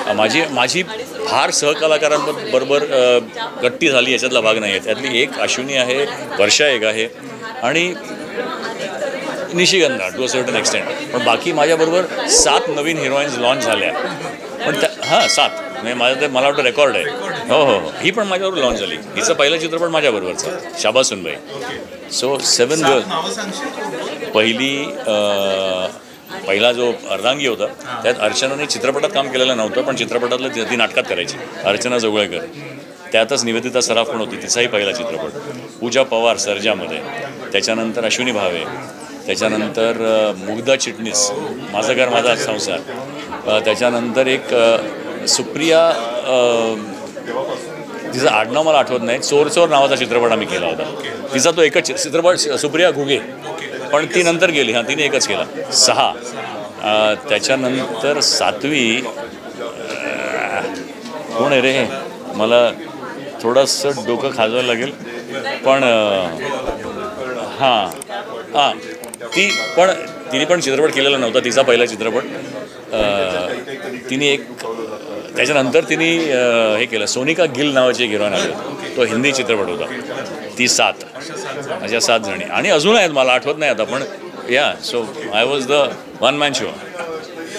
माझी माझी फार सहकलाकारांबरोबर गट्टी झाली याच्यातला भाग नाही आहे. त्यातली एक अश्विनी आहे, वर्षा एक आहे आणि Nishigandha to a certain extent. पण बाकी माझ्याबरोबर 7 नवीन हिरोईन्स लॉन्च झाल्या. पण त्या 7 म्हणजे माझं ते मला वाटतं रेकॉर्ड आहे. हो हो हो, ही पण माझ्याबरोबर लॉन्च झाली. हिचं पहिला चित्रपट माझ्याबरोबरचा शाबा सुनबाई. So 7 girl. पहिला जो अर्धांगी होता त्यात अर्चनाने चित्रपटात काम केलेलं नव्हतं, पण चित्रपटातलं ती नाटकात करायची. अर्चना जोगळेकर. त्यातच निवेदिता सराफ पण होती, तिचाही पहिला चित्रपट. पूजा पवार सर्जामध्ये. त्याच्यानंतर अश्विनी भावे. त्याच्यानंतर मुग्धा चिटणीस, माझं घर माझा संसार. त्याच्यानंतर एक सुप्रिया, तिचं आडनाव मला आठवत नाही, चोर चोर नावाचा चित्रपट आम्ही केला होता. तिचा तो एकच चित्रपट, सुप्रिया घुगे, पण ती नंतर गेली. हां, तिने एकच केला. 6. त्याच्यानंतर 7वी कोण आहे रे, मला थोडंसं डोकं खाजवायला लागेल, पण हां तिने पण चित्रपट केलेला नव्हता, तिचा पहिला चित्रपट. तिने एक, त्याच्यानंतर तिने हे केलं, सोनिका गिल नावाची एक हिरोईन आली होती, तो हिंदी चित्रपट होता. ती 7. अशा 7 जणी आणि अजून आहेत, मला आठवत नाही आता, पण या. So I was the one man show.